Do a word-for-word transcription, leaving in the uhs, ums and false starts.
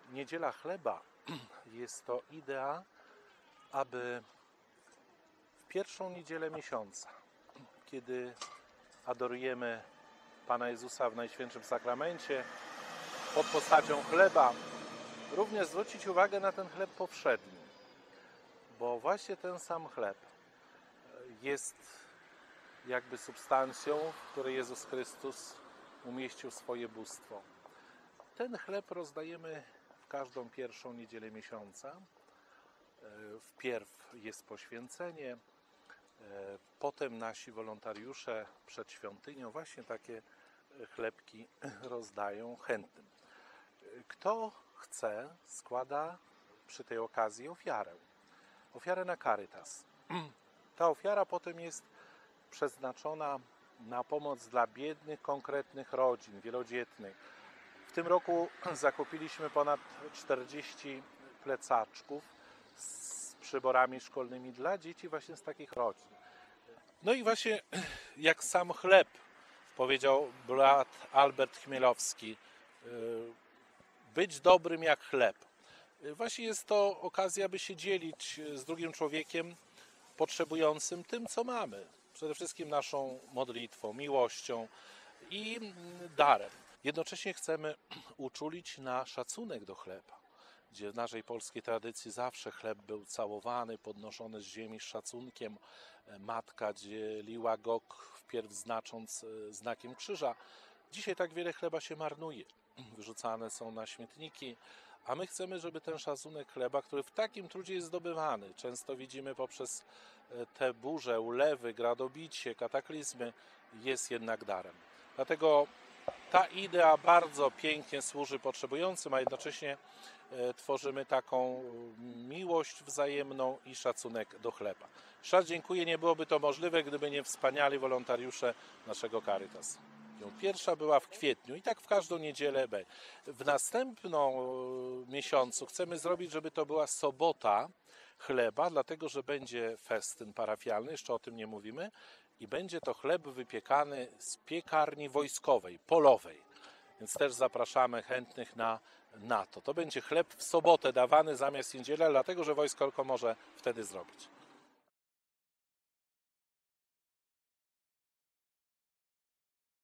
Niedziela chleba jest to idea, aby w pierwszą niedzielę miesiąca, kiedy adorujemy Pana Jezusa w Najświętszym Sakramencie pod postacią chleba, również zwrócić uwagę na ten chleb powszedni, bo właśnie ten sam chleb jest jakby substancją, w której Jezus Chrystus umieścił swoje bóstwo. Ten chleb rozdajemy w każdą pierwszą niedzielę miesiąca. Wpierw jest poświęcenie, potem nasi wolontariusze przed świątynią właśnie takie chlebki rozdają chętnym. Kto chce, składa przy tej okazji ofiarę. Ofiarę na Caritas. Ta ofiara potem jest przeznaczona na pomoc dla biednych, konkretnych rodzin, wielodzietnych. W tym roku zakupiliśmy ponad czterdzieści plecaczków z przyborami szkolnymi dla dzieci właśnie z takich rodzin. No i właśnie jak sam chleb, powiedział brat Albert Chmielowski, być dobrym jak chleb. Właśnie jest to okazja, by się dzielić z drugim człowiekiem potrzebującym tym, co mamy. Przede wszystkim naszą modlitwą, miłością i darem. Jednocześnie chcemy uczulić na szacunek do chleba, gdzie w naszej polskiej tradycji zawsze chleb był całowany, podnoszony z ziemi z szacunkiem. Matka dzieliła go wpierw znacząc znakiem krzyża. Dzisiaj tak wiele chleba się marnuje, wyrzucane są na śmietniki, a my chcemy, żeby ten szacunek chleba, który w takim trudzie jest zdobywany, często widzimy poprzez te burze, ulewy, gradobicie, kataklizmy, jest jednak darem. Dlatego ta idea bardzo pięknie służy potrzebującym, a jednocześnie tworzymy taką miłość wzajemną i szacunek do chleba. Jeszcze raz dziękuję, nie byłoby to możliwe, gdyby nie wspaniali wolontariusze naszego Caritas. Pierwsza była w kwietniu i tak w każdą niedzielę. W następnym miesiącu chcemy zrobić, żeby to była sobota chleba, dlatego że będzie festyn parafialny, jeszcze o tym nie mówimy, i będzie to chleb wypiekany z piekarni wojskowej, polowej. Więc też zapraszamy chętnych na, na to. To będzie chleb w sobotę dawany zamiast niedzielę, dlatego że wojsko tylko może wtedy zrobić.